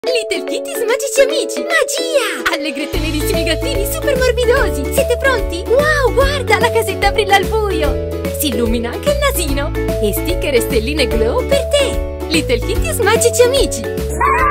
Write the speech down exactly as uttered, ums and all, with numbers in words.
Little Kitties magici amici! Magia! Allegri e tenerissimi gattini super morbidosi! Siete pronti? Wow, guarda! La casetta brilla al buio! Si illumina anche il nasino! E sticker e stelline glow per te! Little Kitties magici amici!